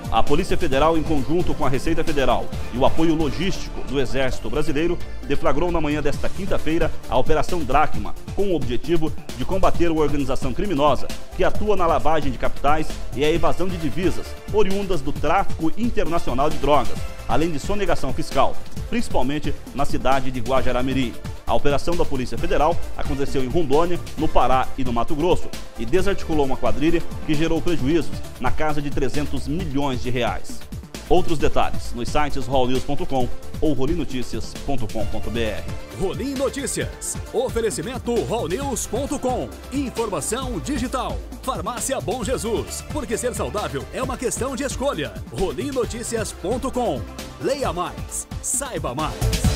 A Polícia Federal, em conjunto com a Receita Federal e o apoio logístico do Exército Brasileiro, deflagrou na manhã desta quinta-feira a Operação Dracma, com o objetivo de combater uma organização criminosa que atua na lavagem de capitais e a evasão de divisas oriundas do tráfico internacional de drogas, além de sonegação fiscal, principalmente na cidade de Guajará-Mirim. A operação da Polícia Federal aconteceu em Rondônia, no Pará e no Mato Grosso e desarticulou uma quadrilha que gerou prejuízos na casa de 300 milhões de reais. Outros detalhes nos sites rolnews.com ou rolinoticias.com.br. Rolim Notícias. Oferecimento rolnews.com. Informação digital. Farmácia Bom Jesus. Porque ser saudável é uma questão de escolha. rolinoticias.com. Leia mais. Saiba mais.